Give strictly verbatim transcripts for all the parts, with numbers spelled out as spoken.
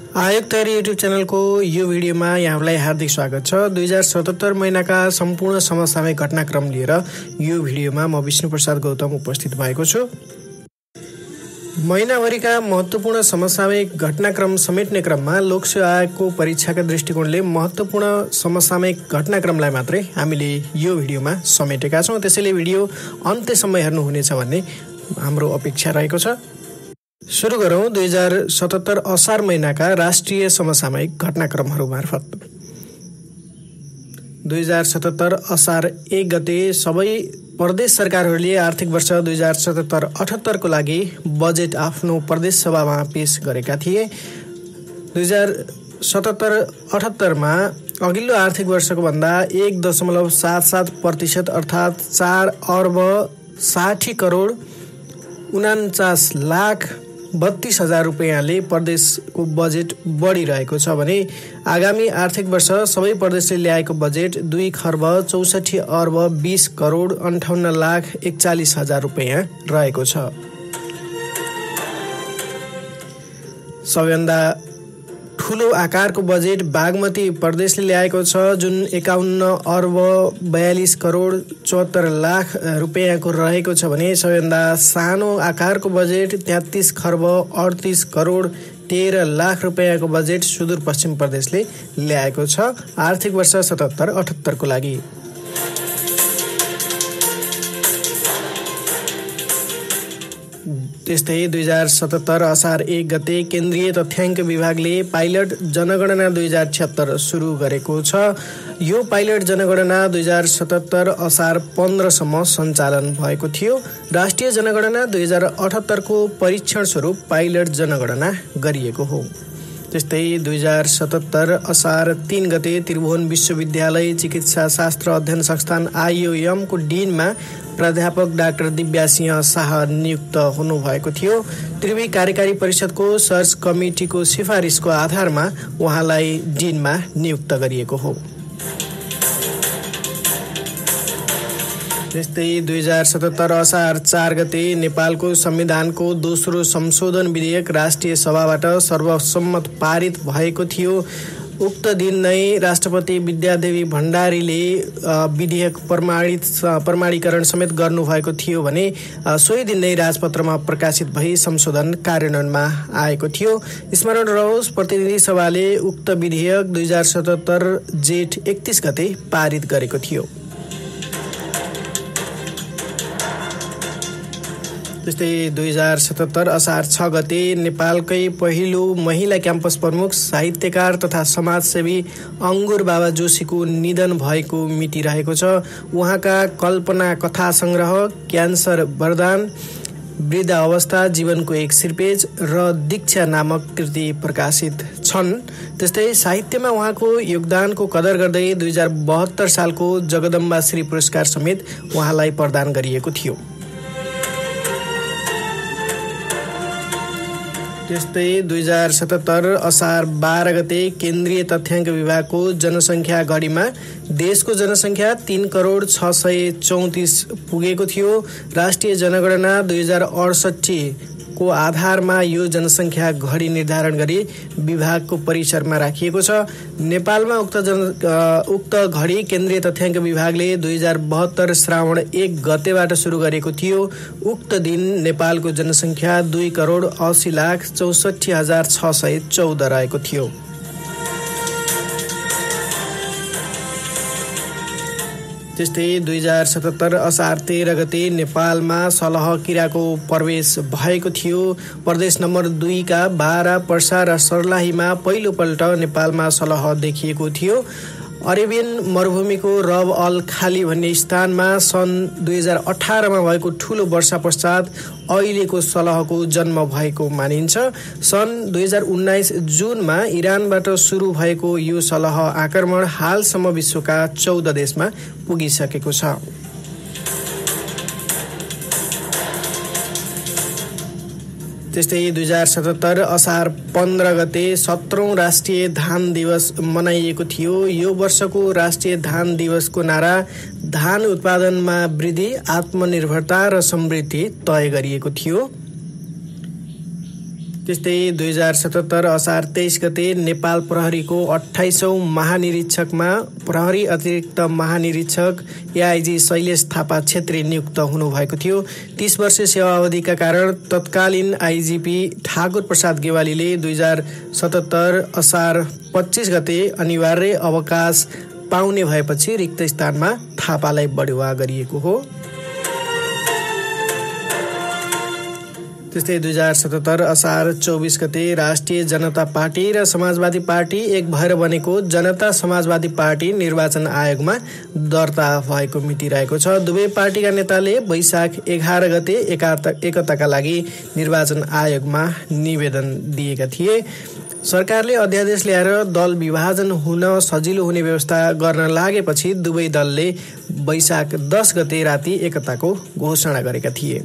आयोग तयारी युट्युब च्यानलको यो भिडियोमा यहाँलाई हार्दिक स्वागत छ। दुई हजार सतहत्तर महिनाका सम्पूर्ण समसामयिक घटनाक्रम लिएर यो भिडियोमा म विष्णु प्रसाद गौतम उपस्थित भएको छु। महिनाभरिका महत्त्वपूर्ण समसामयिक घटनाक्रम समेट्ने क्रममा लोकसेवा आयोगको परीक्षाका दृष्टिकोणले महत्त्वपूर्ण समसामयिक घटनाक्रमलाई मात्रै हामीले यो भिडियोमा समेटेका छौँ। त्यसैले भिडियो अन्त्यसम्म हेर्नुहुनेछ भन्ने हाम्रो अपेक्षा रहेको छ। सुरु गरौँ दुई हजार सतहत्तर असार महिनाका राष्ट्रिय समसामयिक घटनाक्रमहरू मार्फत। दुई हजार सतहत्तर असार एक गते सबै प्रदेश सरकारहरूले आर्थिक वर्ष दुई हजार सतहत्तर अठहत्तरको लागि बजेट आफ्नो प्रदेश सभामा पेश गरेका थिए। दुई हजार सतहत्तर अठहत्तरमा अघिल्लो आर्थिक वर्षको भन्दा एक दशमलव सात सात प्रतिशत अर्थात् चार अर्ब साठी करोड उनान्चास लाख बत्तीस हजार रुपियाँले प्रदेशको बजेट बढिरहेको छ भने आगामी आर्थिक वर्ष सबै प्रदेशले ल्याएको बजेट दुई खर्ब चौसठी अर्ब बीस करोड अन्ठाउन्न लाख एकचालिस हजार रुपियाँ रहेको छ। सबैभन्दा ठुलो आकारको बजेट बागमती प्रदेशले ल्याएको छ, जुन एकाउन्न अर्ब बयालिस करोड चौहत्तर लाख रुपियाँको रहेको छ भने सबैभन्दा सानो आकारको बजेट तेत्तिस खर्ब अडतिस करोड तेह्र लाख रुपियाँको बजेट सुदूरपश्चिम प्रदेशले ल्याएको छ आर्थिक वर्ष सतहत्तर अठहत्तरको लागि। त्यस्तै दुई हजार सतहत्तर असार एक गते केन्द्रीय तथ्याङ्क विभागले पाइलट जनगणना दुई हजार छिहत्तर सुरु गरेको छ। यो पाइलट जनगणना दुई हजार सतहत्तर असार पन्ध्रसम्म सञ्चालन भएको थियो। राष्ट्रिय जनगणना दुई हजार अठहत्तरको परीक्षण स्वरूप पाइलट जनगणना गरिएको हो। त्यस्तै दुई हजार सतहत्तर असार तीन गते त्रिभुवन विश्वविद्यालय चिकित्सा शास्त्र अध्ययन संस्थान आइओएमको डिनमा प्राध्यापक डाक्टर दिव्या सिंह शाह नियुक्त हुनुभएको थियो। त्रिवी कार्यकारी परिषदको सर्च कमिटीको सिफारिसको आधारमा उहाँलाई डिनमा नियुक्त गरिएको हो। त्यस्तै दुई हजार सतहत्तर असार चार गते नेपालको संविधानको दोस्रो संशोधन विधेयक राष्ट्रिय सभाबाट सर्वसम्मत पारित भएको थियो। उक्त दिन नै राष्ट्रपति विद्यादेवी भण्डारीले विधेयक प्रमाणित प्रमाणीकरण समेत गर्नुभएको थियो भने सोही दिन नै राजपत्रमा प्रकाशित भई संशोधन कार्यान्वयनमा आएको थियो। स्मरण रहोस्, प्रतिनिधि सभाले उक्त विधेयक दुई हजार सतहत्तर जेठ एकतिस गते पारित गरेको थियो। त्यस्तै दुई हजार सतहत्तर असार छ गते नेपालकै पहिलो महिला क्याम्पस प्रमुख साहित्यकार तथा समाजसेवी अङ्गुर बाबा जोशीको निधन भएको मिति रहेको छ। उहाँका कल्पना कथा सङ्ग्रह क्यान्सर वरदान, वृद्ध अवस्था, जीवनको एक सिरपेज र दीक्षा नामक कृति प्रकाशित छन्। त्यस्तै साहित्यमा उहाँको योगदानको कदर गर्दै दुई हजार बहत्तर सालको जगदम्बा श्री पुरस्कार समेत उहाँलाई प्रदान गरिएको थियो। त्यस्तै दुई हजार सतहत्तर असार बाह्र गते केन्द्रीय तथ्याङ्क विभागको जनसङ्ख्या घडीमा देशको जनसङ्ख्या तीन करोड छ सय चौतिस पुगेको थियो। राष्ट्रिय जनगणना दुई हजार अडसट्ठी को आधारमा यो जनसङ्ख्या घडी निर्धारण गरी विभागको परिसरमा राखिएको छ। नेपालमा उक्त जन उक्त घडी केन्द्रीय तथ्याङ्क विभागले दुई हजार बहत्तर श्रावण एक गतेबाट सुरु गरेको थियो। उक्त दिन नेपालको जनसङ्ख्या दुई करोड अस्सी लाख चौसठी हजार छ सय चौध रहेको थियो। त्यस्तै दुई हजार सतहत्तर असार तेह्र गते नेपालमा सलह किराको प्रवेश भएको थियो। प्रदेश नम्बर दुईका बाह्र, पर्सा र सर्लाहीमा पहिलोपल्ट नेपालमा सलह देखिएको थियो। अरेबियन मरुभूमिको रब अल खाली भन्ने स्थानमा सन् दुई हजार अठारमा भएको ठुलो वर्षा पश्चात अहिलेको सलहको जन्म भएको मानिन्छ। सन् दुई हजार उन्नाइस जुनमा इरानबाट सुरु भएको यो सलह आक्रमण हालसम्म विश्वका चौध देशमा पुगिसकेको छ। त्यस्तै दुई हजार सतहत्तर असार पन्ध्र गते सत्रौं राष्ट्रिय धान दिवस मनाइएको थियो। यो वर्षको राष्ट्रिय धान दिवसको नारा धान उत्पादनमा वृद्धि, आत्मनिर्भरता र समृद्धि तय गरिएको थियो। त्यस्तै दुई हजार सतहत्तर असार तेइस गते नेपाल प्रहरीको अठाइसौँ महानिरीक्षकमा प्रहरी अतिरिक्त महानिरीक्षक एआइजी शैलेश थापा छेत्री नियुक्त हुनुभएको थियो। तीस वर्ष सेवा अवधिका कारण तत्कालीन आइजिपी ठाकुर प्रसाद गेवालीले दुई हजार सतहत्तर असार पच्चिस गते अनिवार्य अवकाश पाउने भएपछि रिक्त स्थानमा थापालाई बढुवा गरिएको हो। त्यस्तै दुई हजार सतहत्तर असार चौबिस गते राष्ट्रिय जनता पार्टी र समाजवादी पार्टी एक भएर बनेको जनता समाजवादी पार्टी निर्वाचन आयोगमा दर्ता भएको मिति रहेको छ। दुवै पार्टीका नेताले वैशाख एघार गते एकताका लागि निर्वाचन आयोगमा निवेदन दिएका थिए। सरकारले अध्यादेश ल्याएर दल विभाजन हुन सजिलो हुने व्यवस्था गर्न लागेपछि दुवै दलले वैशाख दस गते राति एकताको घोषणा गरेका थिए।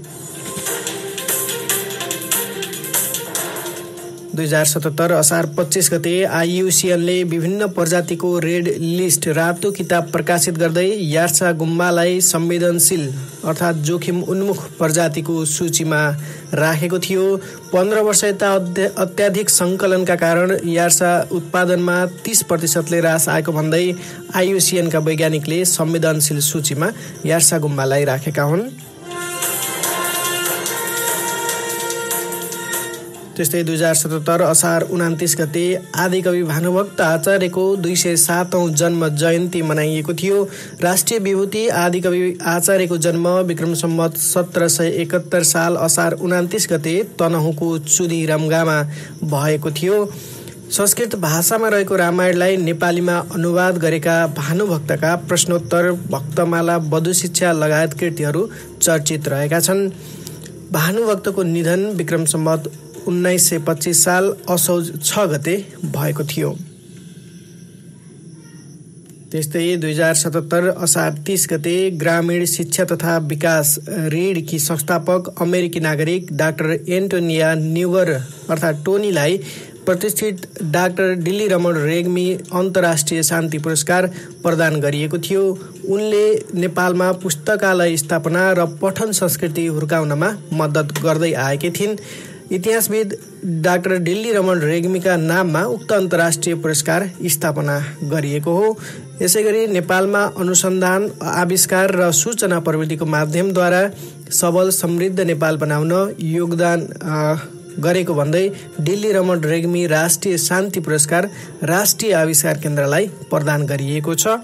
दुई हजार सतहत्तर असार पच्चिस गते आइयुसिएनले विभिन्न प्रजातिको रेड लिस्ट रातो किताब प्रकाशित गर्दै यार्सा गुम्बालाई संवेदनशील अर्थात् जोखिम उन्मुख प्रजातिको सूचीमा राखेको थियो। पन्ध्र वर्ष यता अत्याधिक सङ्कलनका कारण यार्सा उत्पादनमा तीस प्रतिशतले ह्रास आएको भन्दै आइयुसिएनका वैज्ञानिकले संवेदनशील सूचीमा यार्सा गुम्बालाई राखेका हुन्। त्यस्तै दुई हजार सतहत्तर असार उनातिस गते आदिकवि भानुभक्त आचार्यको दुई सय सातौँ जन्म जयन्ती मनाइएको थियो। राष्ट्रिय विभूति आदिकवि आचार्यको जन्म विक्रम सम्वत सत्र सय एकहत्तर साल असार उनातिस गते तनहुँको चुदी रम्गामा भएको थियो। संस्कृत भाषामा रहेको रामायणलाई नेपालीमा अनुवाद गरेका भानुभक्तका प्रश्नोत्तर, भक्तमाला, वधु शिक्षा लगायत कृतिहरू चर्चित रहेका छन्। भानुभक्तको निधन विक्रम सम्वत उन्नाइस सय पच्चिस साल असौज छ गते भएको थियो। त्यस्तै दुई हजार सतहत्तर असार तीस गते ग्रामीण शिक्षा तथा विकास ऋणकी संस्थापक अमेरिकी नागरिक डाक्टर एन्टोनिया न्युवर अर्थात् टोनीलाई प्रतिष्ठित डाक्टर डिल्ली रमण रेग्मी अन्तर्राष्ट्रिय शान्ति पुरस्कार प्रदान गरिएको थियो। उनले नेपालमा पुस्तकालय स्थापना र पठन संस्कृति हुर्काउनमा मद्दत गर्दै आएकी थिइन्। इतिहासविद डाक्टर डिल्ली रमण रेग्मीका नाममा उक्त अन्तर्राष्ट्रिय पुरस्कार स्थापना गरिएको हो। यसैगरी नेपालमा अनुसन्धान, आविष्कार र सूचना प्रविधिको माध्यमद्वारा सबल समृद्ध नेपाल बनाउन योगदान गरेको भन्दै डिल्ली रमण रेग्मी राष्ट्रिय शान्ति पुरस्कार राष्ट्रिय आविष्कार केन्द्रलाई प्रदान गरिएको छ।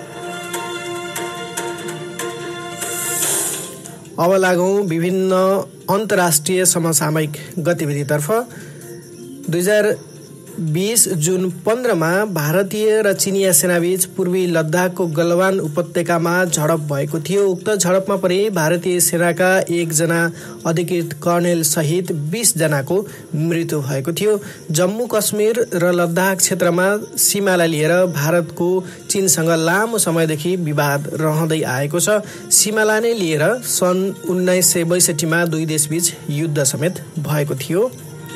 अब लागौँ विभिन्न अन्तर्राष्ट्रिय समसामयिक गतिविधितर्फ। दुई हजार बीस जुन पन्ध्रमा भारतीय र चिनिया सेनाबीच पूर्वी लद्दाखको गलवान उपत्यकामा झडप भएको थियो। उक्त झडपमा परि भारतीय सेनाका एकजना अधिकृत कर्णेल सहित बीस जनाको मृत्यु भएको थियो। जम्मू कश्मीर र लद्दाख क्षेत्रमा सीमालाई लिएर भारतको चीनसँग लामो समयदेखि विवाद रहँदै आएको छ। सीमालाई नै लिएर सन् उन्नाइस सय बैसठीमा दुई देशबीच युद्ध समेत भएको थियो।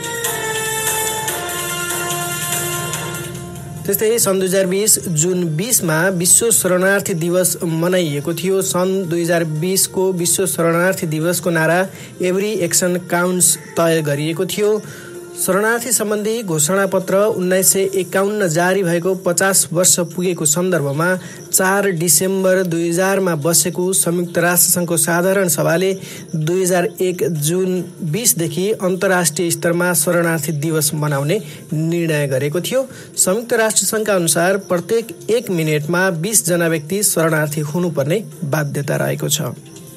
त्यस्तै सन् दुई हजार बीस जुन बीसमा विश्व शरणार्थी दिवस मनाइएको थियो। सन् दुई हजार बीसको विश्व शरणार्थी दिवसको नारा एभ्री एक्सन काउन्ट्स तय गरिएको थियो। शरणार्थी सम्बन्धी घोषणापत्र उन्नाइस सय एकाउन्न जारी भएको पचास वर्ष पुगेको सन्दर्भमा चार डिसेम्बर दुई हजारमा बसेको संयुक्त राष्ट्रसङ्घको साधारण सभाले दुई हजार एक जुन बीसदेखि अन्तर्राष्ट्रिय स्तरमा शरणार्थी दिवस मनाउने निर्णय गरेको थियो। संयुक्त राष्ट्रसङ्घका अनुसार प्रत्येक एक मिनटमा बीस जना व्यक्ति शरणार्थी हुनुपर्ने बाध्यता रहेको छ।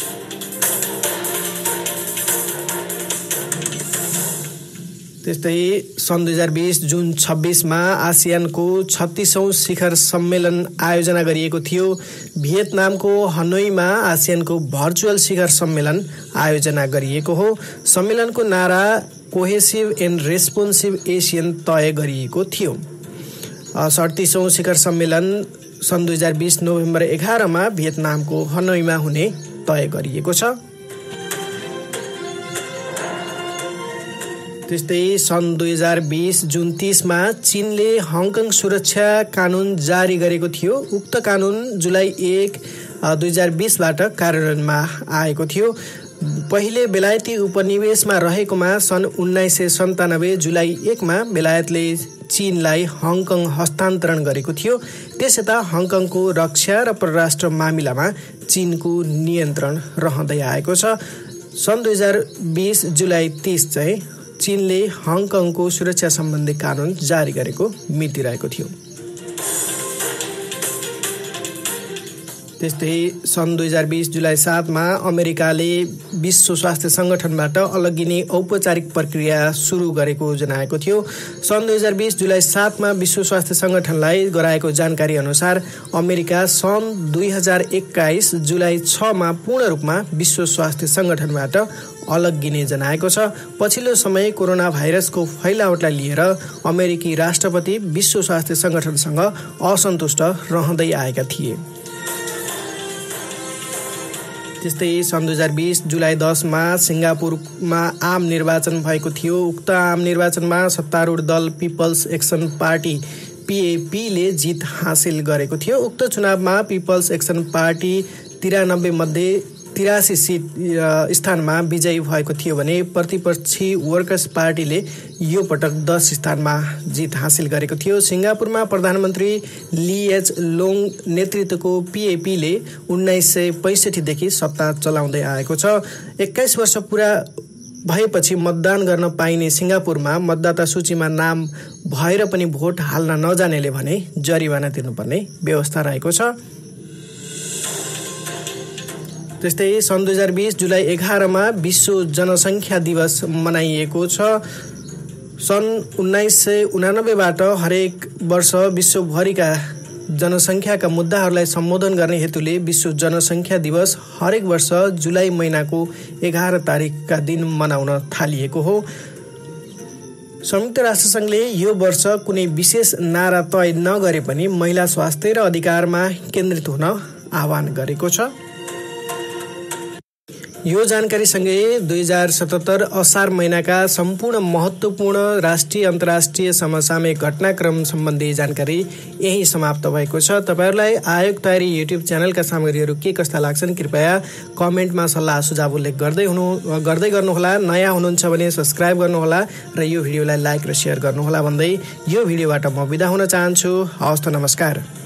त्यस्तै सन् दुई हजार बीस जुन छब्बिसमा आसियानको छत्तीसौँ शिखर सम्मेलन आयोजना गरिएको थियो। भियतनामको हनोईमा आसियानको भर्चुअल शिखर सम्मेलन आयोजना गरिएको हो। सम्मेलनको नारा कोहेसिभ एन्ड रेस्पोन्सिभ एसियन तय गरिएको थियो। सडतिसौँ शिखर सम्मेलन सन् दुई हजार बीस नोभेम्बर एघारमा भियतनामको हनोईमा हुने तय गरिएको छ। त्यस्तै सन् दुई हजार बीस जुन तीसमा चीनले हङकङ सुरक्षा कानुन जारी गरेको थियो। उक्त कानुन जुलाई एक दुई हजार बीसबाट कार्यान्वयनमा आएको थियो। पहिले बेलायती उपनिवेशमा रहेकोमा सन् उन्नाइस सय सन्तानब्बे जुलाई एकमा बेलायतले चीनलाई हङकङ हस्तान्तरण गरेको थियो। त्यसयता हङकङको रक्षा र परराष्ट्र मामिलामा चीनको नियन्त्रण रहँदै आएको छ। सन् दुई हजार बिस जुलाई तीस चाहिँ चीनले हङकङको सुरक्षा सम्बन्धी कानुन जारी गरेको मिति रहेको थियो। त्यस्तै सन् दुई हजार बिस जुलाई सातमा अमेरिकाले विश्व स्वास्थ्य सङ्गठनबाट अलग्गिने औपचारिक प्रक्रिया सुरु गरेको जनाएको थियो। सन् दुई हजार बिस जुलाई सातमा विश्व स्वास्थ्य सङ्गठनलाई गराएको जानकारी अनुसार अमेरिका सन् दुई हजार एक्काइस जुलाई छमा पूर्ण रूपमा विश्व स्वास्थ्य सङ्गठनबाट अलग्गिने जनाएको छ। पछिल्लो समय कोरोना भाइरसको फैलावटलाई लिएर अमेरिकी राष्ट्रपति विश्व स्वास्थ्य सङ्गठनसँग असन्तुष्ट रहँदै आएका थिए। त्यस्तै सन् दुई हजार बिस जुलाई दसमा सिङ्गापुरमा आम निर्वाचन भएको थियो। उक्त आम निर्वाचनमा सत्तारूढ दल पिपल्स एक्सन पार्टी पिएपीले जित हासिल गरेको थियो। उक्त चुनावमा पिपल्स एक्सन पार्टी तिरानब्बे मध्ये तिरासी सिट स्थानमा विजयी भएको थियो भने प्रतिपक्षी वर्कर्स पार्टीले यो पटक दस स्थानमा जित हासिल गरेको थियो। सिङ्गापुरमा प्रधानमन्त्री ली एच लोङ नेतृत्वको पिएपीले उन्नाइस सय पैँसठीदेखि सत्ता चलाउँदै आएको छ। एक्काइस वर्ष पुरा भएपछि मतदान गर्न पाइने सिङ्गापुरमा मतदाता सूचीमा नाम भएर पनि भोट हाल्न नजानेले भने जरिवाना तिर्नुपर्ने व्यवस्था रहेको छ। त्यस्तै सन् दुई हजार बिस जुलाई एघारमा विश्व जनसङ्ख्या दिवस मनाइएको छ। सन् उन्नाइस सय उनानब्बेबाट हरेक वर्ष विश्वभरिका जनसङ्ख्याका मुद्दाहरूलाई सम्बोधन गर्ने हेतुले विश्व जनसङ्ख्या दिवस हरेक वर्ष जुलाई महिनाको एघार तारिकका दिन मनाउन थालिएको हो। संयुक्त राष्ट्रसङ्घले यो वर्ष कुनै विशेष नारा तय नगरे पनि महिला स्वास्थ्य र अधिकारमा केन्द्रित हुन आह्वान गरेको छ। यो जानकारीसँगै दुई हजार सतहत्तर असार महिनाका सम्पूर्ण महत्त्वपूर्ण राष्ट्रिय अन्तर्राष्ट्रिय समसामयिक घटनाक्रम सम्बन्धी जानकारी यही समाप्त भएको छ। तपाईँहरूलाई आयोग तयारी युट्युब च्यानलका सामग्रीहरू के कस्ता लाग्छन् कृपया कमेन्टमा सल्लाह सुझाव उल्लेख गर्दै हुनु गर्दै गर्नुहोला। नयाँ हुनुहुन्छ भने सब्सक्राइब गर्नुहोला र यो भिडियोलाई लाइक र सेयर गर्नुहोला भन्दै यो भिडियोबाट म बिदा हुन चाहन्छु। हवस् त, नमस्कार।